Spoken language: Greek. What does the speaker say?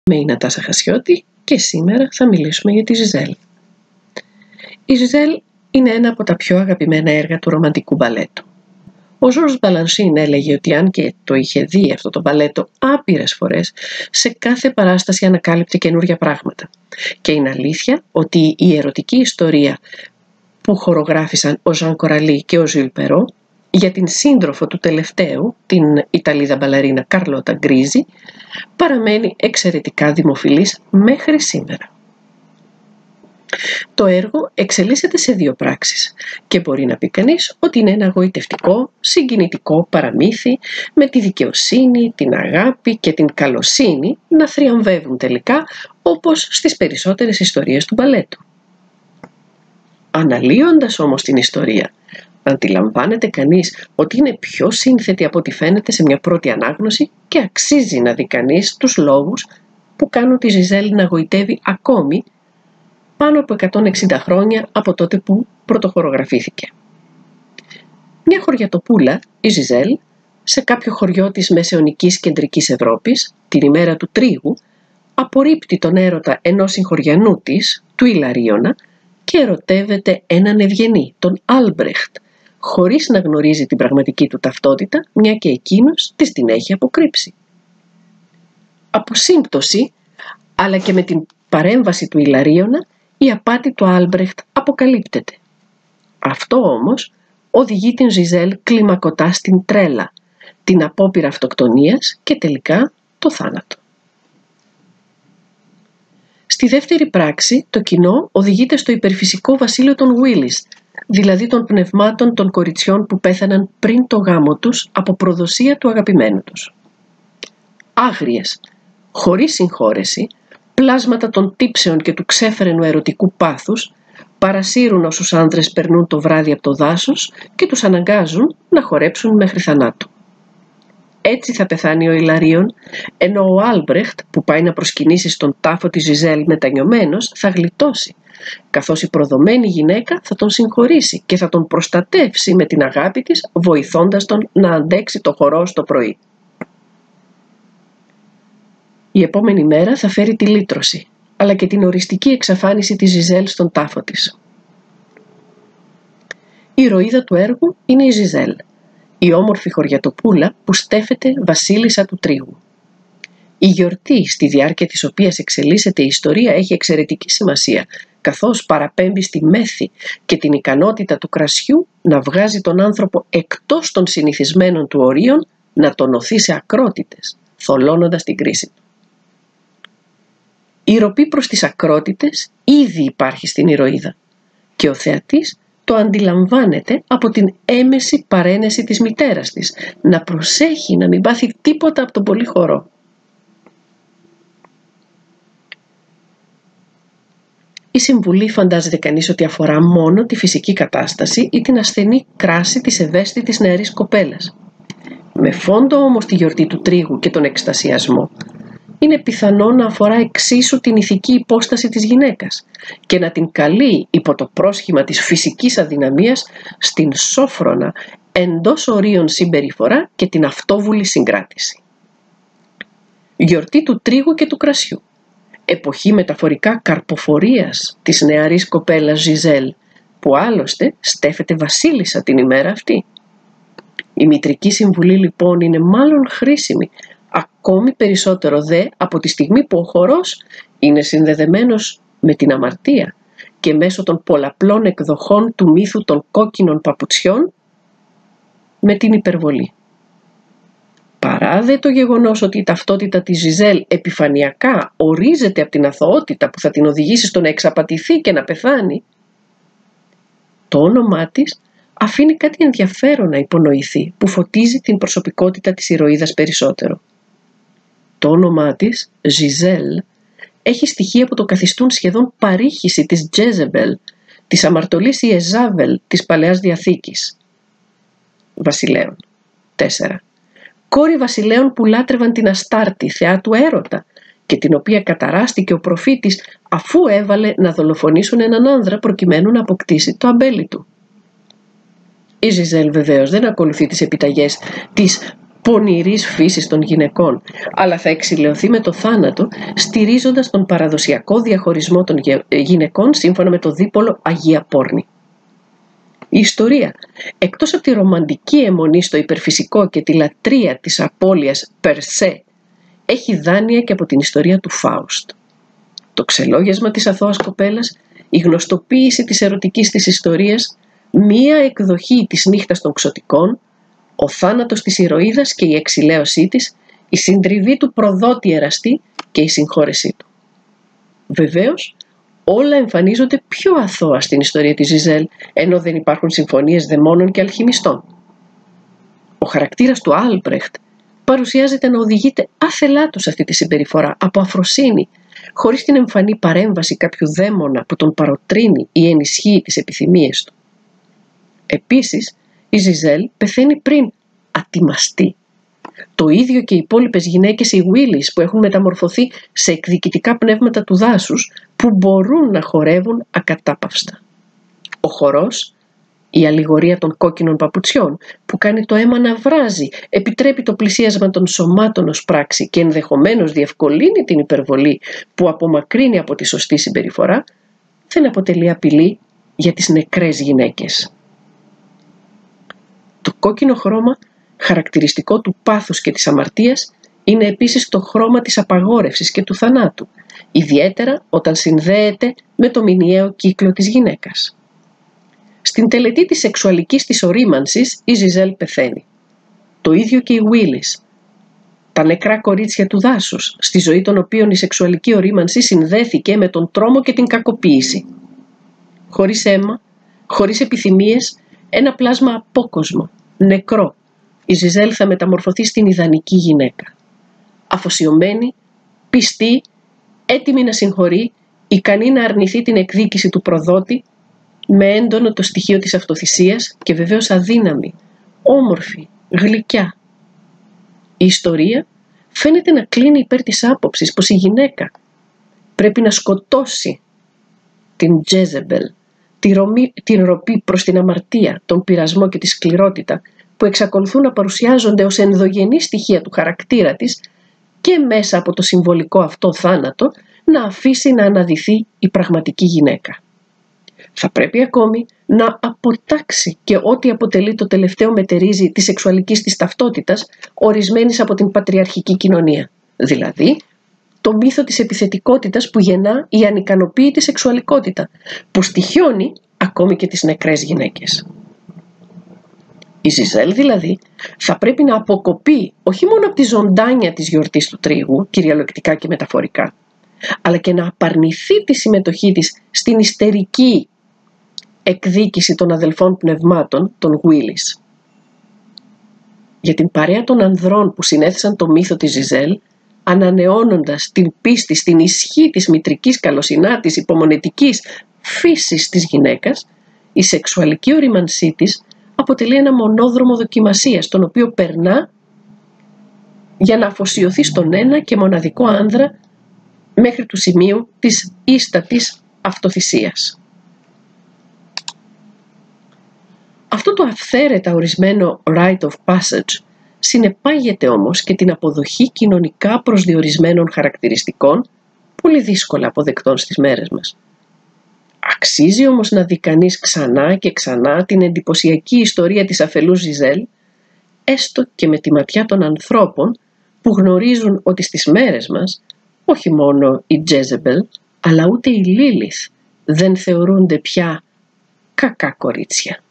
Είμαι η Νατάσα Χασιώτη και σήμερα θα μιλήσουμε για τη Ζιζέλ. Η Ζιζέλ είναι ένα από τα πιο αγαπημένα έργα του ρομαντικού μπαλέτου. Ο Ζορζ Μπαλανσίν έλεγε ότι αν και το είχε δει αυτό το μπαλέτο άπειρες φορές, σε κάθε παράσταση ανακάλυπτε καινούργια πράγματα. Και είναι αλήθεια ότι η ερωτική ιστορία που χορογράφησαν ο Ζαν Κοραλί και ο Ζιουλ Περό για την σύντροφο του τελευταίου, την Ιταλίδα μπαλαρίνα Καρλότα Γκρίζι, παραμένει εξαιρετικά δημοφιλής μέχρι σήμερα. Το έργο εξελίσσεται σε δύο πράξεις και μπορεί να πει κανείς ότι είναι ένα γοητευτικό, συγκινητικό παραμύθι με τη δικαιοσύνη, την αγάπη και την καλοσύνη να θριαμβεύουν τελικά, όπως στις περισσότερες ιστορίες του μπαλέτου. Αναλύοντας όμως την ιστορία, αντιλαμβάνεται κανείς ότι είναι πιο σύνθετη από ό,τι φαίνεται σε μια πρώτη ανάγνωση και αξίζει να δει κανείς τους λόγους που κάνουν τη Ζιζέλ να γοητεύει ακόμη πάνω από 160 χρόνια από τότε που πρωτοχορογραφήθηκε. Μια χωριατοπούλα, η Ζιζέλ, σε κάποιο χωριό της μεσαιωνικής κεντρικής Ευρώπης, την ημέρα του τρίγου, απορρίπτει τον έρωτα ενός συγχωριανού της, του Ιλαρίωνα, και ερωτεύεται έναν ευγενή, τον Άλμπρεχτ, χωρίς να γνωρίζει την πραγματική του ταυτότητα, μια και εκείνος της την έχει αποκρύψει. Από σύμπτωση, αλλά και με την παρέμβαση του Ιλαρίωνα, η απάτη του Άλμπρεχτ αποκαλύπτεται. Αυτό όμως οδηγεί την Ζιζέλ κλιμακωτά στην τρέλα, την απόπειρα αυτοκτονίας και τελικά το θάνατο. Στη δεύτερη πράξη, το κοινό οδηγείται στο υπερφυσικό βασίλειο των Βίλις, δηλαδή των πνευμάτων των κοριτσιών που πέθαναν πριν το γάμο τους από προδοσία του αγαπημένου τους. Άγριες, χωρίς συγχώρεση, πλάσματα των τύψεων και του ξέφρενου ερωτικού πάθους παρασύρουν όσους άνδρες περνούν το βράδυ από το δάσος και τους αναγκάζουν να χορέψουν μέχρι θανάτου. Έτσι θα πεθάνει ο Ιλαρίων, ενώ ο Άλμπρεχτ που πάει να προσκυνήσει στον τάφο της Ζιζέλ μετανιωμένος θα γλιτώσει, καθώς η προδομένη γυναίκα θα τον συγχωρήσει και θα τον προστατεύσει με την αγάπη της, βοηθώντας τον να αντέξει το χορό στο πρωί. Η επόμενη μέρα θα φέρει τη λύτρωση, αλλά και την οριστική εξαφάνιση της Ζιζέλ στον τάφο της. Η ηρωίδα του έργου είναι η Ζιζέλ, η όμορφη χωριατοπούλα που στέφεται βασίλισσα του τρίγου. Η γιορτή στη διάρκεια της οποίας εξελίσσεται η ιστορία έχει εξαιρετική σημασία, καθώς παραπέμπει στη μέθη και την ικανότητα του κρασιού να βγάζει τον άνθρωπο εκτός των συνηθισμένων του ορίων, να τον οθεί σε ακρότητες, θολώνοντας την κρίση του. Η ροπή προς τις ακρότητες ήδη υπάρχει στην ηρωίδα και ο θεατής το αντιλαμβάνεται από την έμεση παρένεση της μητέρας της, να προσέχει να μην πάθει τίποτα από τον πολύ χορό. Η συμβουλή φαντάζεται κανείς ότι αφορά μόνο τη φυσική κατάσταση ή την ασθενή κράση της ευαίσθητης νεαρής κοπέλας. Με φόντο όμως τη γιορτή του τρίγου και τον εκστασιασμό, είναι πιθανό να αφορά εξίσου την ηθική υπόσταση της γυναίκας και να την καλεί υπό το πρόσχημα της φυσικής αδυναμίας στην σόφρονα εντός ορίων συμπεριφορά και την αυτόβουλη συγκράτηση. Γιορτή του τρίγου και του κρασιού. Εποχή μεταφορικά καρποφορίας της νεαρής κοπέλας Ζιζέλ, που άλλωστε στέφεται βασίλισσα την ημέρα αυτή. Η μητρική συμβουλή λοιπόν είναι μάλλον χρήσιμη, ακόμη περισσότερο δε από τη στιγμή που ο χορός είναι συνδεδεμένος με την αμαρτία και μέσω των πολλαπλών εκδοχών του μύθου των κόκκινων παπουτσιών με την υπερβολή. Παρά δε το γεγονός ότι η ταυτότητα της Ζιζέλ επιφανειακά ορίζεται από την αθωότητα που θα την οδηγήσει στο να εξαπατηθεί και να πεθάνει, το όνομά της αφήνει κάτι ενδιαφέρον να υπονοηθεί που φωτίζει την προσωπικότητα της ηρωίδας περισσότερο. Το όνομά της, Ζιζέλ, έχει στοιχεία που το καθιστούν σχεδόν παρήχηση της Τζέζεμπελ, της αμαρτωλής Ιεζάβελ της Παλαιάς Διαθήκης. Βασιλέων. 4. Κόρη βασιλέων που λάτρευαν την Αστάρτη, θεά του έρωτα, και την οποία καταράστηκε ο προφήτης αφού έβαλε να δολοφονήσουν έναν άνδρα προκειμένου να αποκτήσει το αμπέλι του. Η Ζιζέλ βεβαίως δεν ακολουθεί τις επιταγές της πονηρής φύσης των γυναικών, αλλά θα εξηλαιωθεί με το θάνατο, στηρίζοντας τον παραδοσιακό διαχωρισμό των γυναικών σύμφωνα με το δίπολο Αγία Πόρνη. Η ιστορία, εκτός από τη ρομαντική αιμονή στο υπερφυσικό και τη λατρεία της απώλειας per se, έχει δάνεια και από την ιστορία του Φάουστ. Το ξελόγιασμα της αθώας κοπέλας, η γνωστοποίηση της ερωτικής της ιστορίας, μία εκδοχή της νύχτας των ξωτικών, ο θάνατος της ηρωίδας και η εξηλαίωσή της, η συντριβή του προδότη εραστή και η συγχώρεσή του. Βεβαίως, όλα εμφανίζονται πιο αθώα στην ιστορία της Ζιζέλ, ενώ δεν υπάρχουν συμφωνίες δαιμόνων και αλχημιστών. Ο χαρακτήρας του Άλμπρεχτ παρουσιάζεται να οδηγείται άθελά του σε αυτή τη συμπεριφορά, από αφροσύνη, χωρίς την εμφανή παρέμβαση κάποιου δαίμονα που τον παροτρύνει ή ενισχύει τις επιθυμίες του. Επίσης, η Ζιζέλ πεθαίνει πριν ατιμαστεί. Το ίδιο και οι υπόλοιπες γυναίκες, οι Βίλις, που έχουν μεταμορφωθεί σε εκδικητικά πνεύματα του δάσους, που μπορούν να χορεύουν ακατάπαυστα. Ο χορός, η αλληγορία των κόκκινων παπουτσιών, που κάνει το αίμα να βράζει, επιτρέπει το πλησίασμα των σωμάτων ως πράξη και ενδεχομένως διευκολύνει την υπερβολή που απομακρύνει από τη σωστή συμπεριφορά, δεν αποτελεί απειλή για τις νεκρές γυναίκες. Το κόκκινο χρώμα, χαρακτηριστικό του πάθους και της αμαρτίας, είναι επίσης το χρώμα της απαγόρευσης και του θανάτου, ιδιαίτερα όταν συνδέεται με το μηνιαίο κύκλο της γυναίκας. Στην τελετή της σεξουαλικής της ορίμανσης, η Ζιζέλ πεθαίνει. Το ίδιο και οι Βίλις, τα νεκρά κορίτσια του δάσους, στη ζωή των οποίων η σεξουαλική ορίμανση συνδέθηκε με τον τρόμο και την κακοποίηση. Χωρίς αίμα, χωρίς επιθυμίες, ένα πλάσμα απόκοσμο, νεκρό, η Ζιζέλ θα μεταμορφωθεί στην ιδανική γυναίκα. Αφοσιωμένη, πιστή, έτοιμη να συγχωρεί, ικανή να αρνηθεί την εκδίκηση του προδότη, με έντονο το στοιχείο της αυτοθυσίας και βεβαίως αδύναμη, όμορφη, γλυκιά. Η ιστορία φαίνεται να κλείνει υπέρ της άποψης πως η γυναίκα πρέπει να σκοτώσει την Τζέζεμπελ, την ροπή προς την αμαρτία, τον πειρασμό και τη σκληρότητα που εξακολουθούν να παρουσιάζονται ως ενδογενή στοιχεία του χαρακτήρα της, και μέσα από το συμβολικό αυτό θάνατο να αφήσει να αναδυθεί η πραγματική γυναίκα. Θα πρέπει ακόμη να αποτάξει και ό,τι αποτελεί το τελευταίο μετερίζει της σεξουαλικής της ταυτότητας, ορισμένης από την πατριαρχική κοινωνία, δηλαδή το μύθο της επιθετικότητας που γεννά η ανικανοποίητη σεξουαλικότητα, που στοιχιώνει ακόμη και τις νεκρές γυναίκες. Η Ζιζέλ δηλαδή θα πρέπει να αποκοπεί όχι μόνο από τη ζωντάνια της γιορτής του τρίγου, κυριολεκτικά και μεταφορικά, αλλά και να απαρνηθεί τη συμμετοχή της στην ιστερική εκδίκηση των αδελφών πνευμάτων, των Βίλις. Για την παρέα των ανδρών που συνέθεσαν το μύθο της Ζιζέλ, ανανεώνοντας την πίστη στην ισχύ της μητρικής καλοσυνάτης υπομονετικής φύσης της γυναίκας, η σεξουαλική ορίμανσή της αποτελεί ένα μονόδρομο δοκιμασίας, τον οποίο περνά για να αφοσιωθεί στον ένα και μοναδικό άνδρα μέχρι του σημείου της ίστατης αυτοθυσίας. Αυτό το αυθαίρετα ορισμένο rite of passage συνεπάγεται όμως και την αποδοχή κοινωνικά προσδιορισμένων χαρακτηριστικών, πολύ δύσκολα αποδεκτών στις μέρες μας. Αξίζει όμως να δει κανείς ξανά και ξανά την εντυπωσιακή ιστορία της αφελούς Ζιζέλ, έστω και με τη ματιά των ανθρώπων που γνωρίζουν ότι στις μέρες μας όχι μόνο η Τζέζεμπελ, αλλά ούτε η Λίλιθ δεν θεωρούνται πια κακά κορίτσια.